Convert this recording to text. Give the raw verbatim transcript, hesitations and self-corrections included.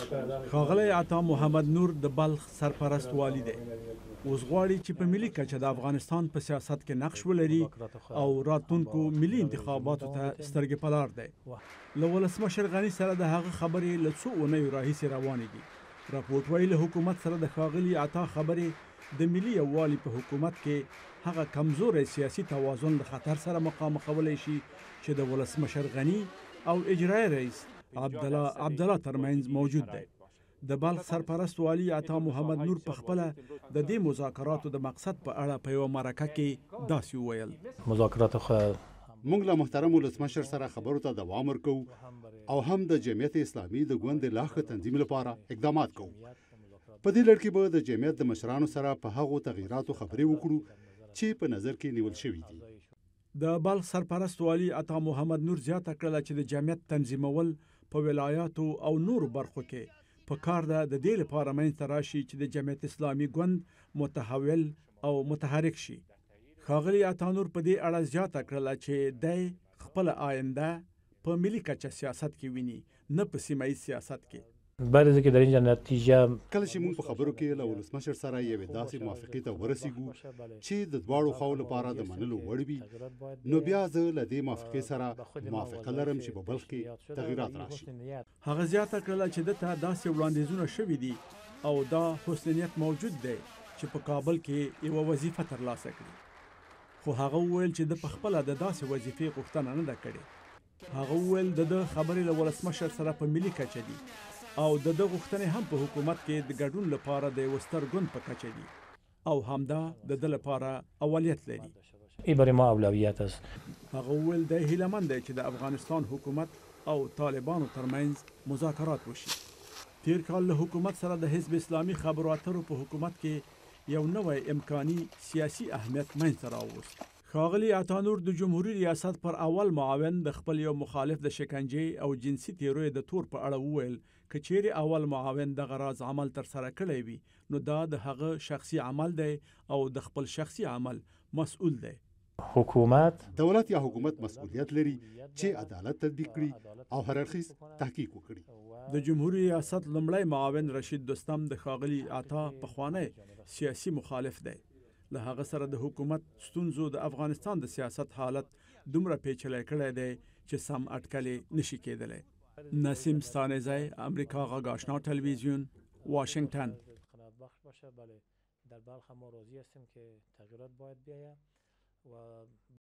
ښاغلی عطا محمد نور د بلخ سرپرست والی دی. اوس غواړي چې په ملي کچه د افغانستان په سیاست کې نقش ولري او راتلونکو ملي انتخاباتو ته سترګې په لار دی. له ولسمشر غني سره د هغه خبرې له څو اونیو راهیسې روانې دي. راپورټ وایي له حکومت سره د ښاغلي عطا خبرې د ملي یووالي په حکومت کې هغه کمزوری سیاسي توازن له خطر سره مخامخولی شي چې د ولسمشر غني او اجرایي رئیس عبدالله عبدالله ترمنځ موجود دی. د بلخ سرپرست والی عطا محمد نور په خپله د دې مذاکراتو د مقصد په اړه په یوه مرکه کې داسې وویل: مذاکرات خو موږ له محترم ولسمشر سره خبرو ته دوام ورکوو او هم د جمعیت اسلامي د ګوند د لا ښه تنظیم لپاره اقدامات کوو. په دې لړ کې به د جمعیت د مشرانو سره په هغو تغییراتو خبرې وکړو چې په نظر کې نیول شوي دي. د بلخ سرپرست والی عطا محمد نور زیاته کړله چې د جمعیت تنظیمول په ولایاتو او نورو برخو کې په کار ده د دې لپاره منځته راشي چې د جمعیت اسلامي ګوند متحول او متحرک شي. ښاغلي عطا نور په دې اړه زیاته کړله چې دی خپله آینده په ملي کچه سیاست کې ویني، نه په سیمه ییز سیاست کې. بعد از اینکه در اینجا نتیجه کله چې موږ په خبرو کې له ولسمشر سره یوې داسې موافقې ته ورسیږو چې د دواړو خواو لپاره د منلو وړ وي، نو بیا زه له دې موافقې سره موافقه لرم چې په بلخ کې تغییرات راشي. هغه زیاته کړله چې دته داسې وړاندیزونه شوي دي او دا حسن نیت موجود دی چې په کابل کې یوه وظیفه ترلاسه کړي. خو هغه وویل چې د په خپله د داسې وظیفې غوښتنه نه ده کړې. هغه وویل د ده خبرې له ولسمشر سره په ملي کچه دي او د ده غوښتنې هم په حکومت کې د ګډون لپاره د یوه ستر ګوند په کچه دي او همدا د ده لپاره اولیت لري. این برای ما اولویت است. هغه وویل دی هیلهمند دی چې د افغانستان حکومت او طالبانو ترمنځ مذاکرات وشي. تیر کال له حکومت سره د حزب اسلامي خبرو اترو په حکومت کې یو نوی امکاني سیاسي اهمیت منځته راووست. ښاغلي عطا نور د جمهوري ریاست پر اول معاون د خپل یو مخالف د شکنجې او جنسي تیروي د تور په اړه وویل که چیرې اول معاون دغه راز عمل ترسره کړی وي نو دا د هغه شخصي عمل دی او د خپل شخصي عمل مسؤل دی. حکومت دولت یا حکومت مسؤلیت لري چې عدالت تطبیق کړي او هر اړخیز تحقیق وکړي. د جمهوري ریاست لومړی معاون رشید دوستم د ښاغلي عطا پخوانی سیاسي مخالف دی. له هغه سره د حکومت ستونزو د افغانستان د سیاست حالت دومره پیچلی کړی دی چې سم اټکلې نشي کېدلی. نسیم ستانزی، امریکا غږ آشنا تلویزیون، واشنگتن. در بلخ ما راضی هستیم که تغییرات باید بیاید و